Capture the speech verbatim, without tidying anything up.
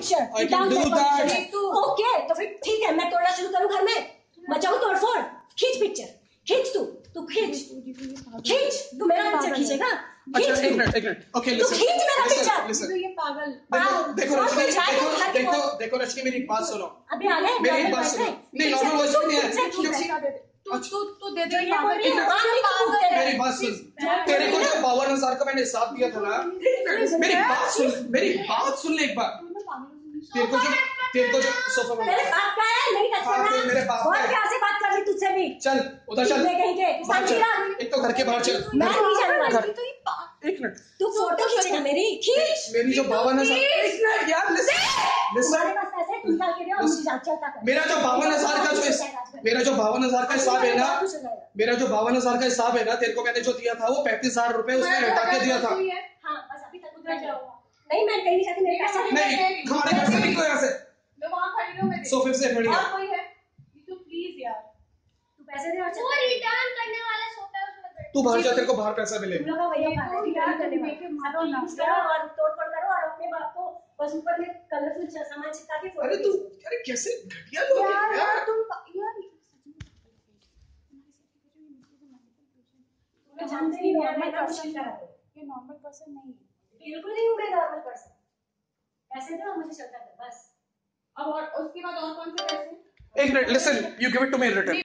Picture okay. तो फिर ठीक है, मैं तोड़ना शुरू करूं घर में, मचाऊं तोड़फोड़? खींच पिक्चर, खींच तू तू खींच खींच तू मेरा पिक्चर खींचेगा। अच्छा एक मिनट एक मिनट ओके लिसन, खींच मेरा पिक्चर। लिसन, ये पागल देखो रश्मि, देखो देखो देखो रश्मि मेरी एक बात सुनो। अभी आ गए मेरी एक बात सुनो। नहीं नॉर्मल वॉइस में नहीं है। तू तू तू दे दे मेरी बात सुन। तेरे को जो बावन हजार का मैंने हिसाब दिया था ना, मेरी बात सुन, मेरी बात सुन ले एक बार। तेरे को जो तेरे को जो सोफा में मेरे बाप का है, नहीं टच करना। मेरे बाप का और प्यार से बात कर रही तुझसे भी। चल उधर चल, कहीं के बाहर चल, एक तो घर के बाहर चल। मैं नहीं जाने वाली। एक मिनट, तू फोटो खींचेगा मेरी? खींच मेरी जो बावन हजार यार लिसन तुम्हारे पास पैसे तू निकाल के दे और मुझे जांच चलता कर। मेरा जो बावन हजार का जो मेरा जो बावन हजार का हिसाब है ना, मेरा जो बावन हजार का हिसाब है ना, तेरे को मैंने जो दिया था वो पैंतीस हजार रुपए उसने हटा के दिया था। हाँ बस अभी तक उधर जाओ। नहीं मैं कहीं नहीं जाती, मेरे पैसे नहीं, हमारे घर से निकलो यहाँ से। मैं वहाँ खड़ी हूँ, मेरे सोफे से खड़ी और कोई है तो प्लीज यार तू पैसे दे और चल। वो रिटर्न करने वाला सोफा है उसमें बैठ। तू बाहर जा, तेरे को बाहर पैसा मिलेगा। तुम लोग का भैया खा रहे हैं करने में मारो ना और तोड़-फोड़ करो और अपने बाप को बस ऊपर में कलरफुल सामान चिपका के फोटो। अरे तू अरे कैसे घटिया लोग हैं यार तुम यार तुम जानते नहीं यार, मैं कोशिश कर रहा हूं। ये नॉर्मल पर्सन नहीं है, बिल्कुल नहीं हूं मैं नॉर्मल पर्सन। पैसे दो और मुझे चलता कर बस। अब और उसके बाद और कौन से पैसे? एक minute listen, you give it to me in return.